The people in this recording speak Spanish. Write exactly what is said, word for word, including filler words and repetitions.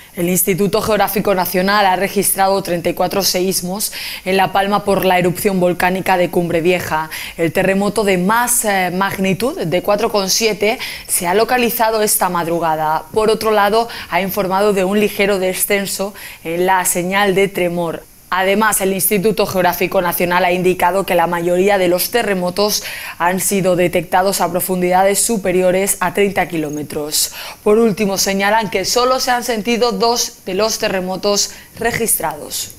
El Instituto Geográfico Nacional ha registrado treinta y cuatro seísmos en La Palma por la erupción volcánica de Cumbre Vieja. El terremoto de más eh, magnitud, de cuatro coma siete, se ha localizado esta madrugada. Por otro lado, ha informado de un ligero descenso en la señal de tremor. Además, el Instituto Geográfico Nacional ha indicado que la mayoría de los terremotos han sido detectados a profundidades superiores a treinta kilómetros. Por último, señalan que solo se han sentido dos de los terremotos registrados.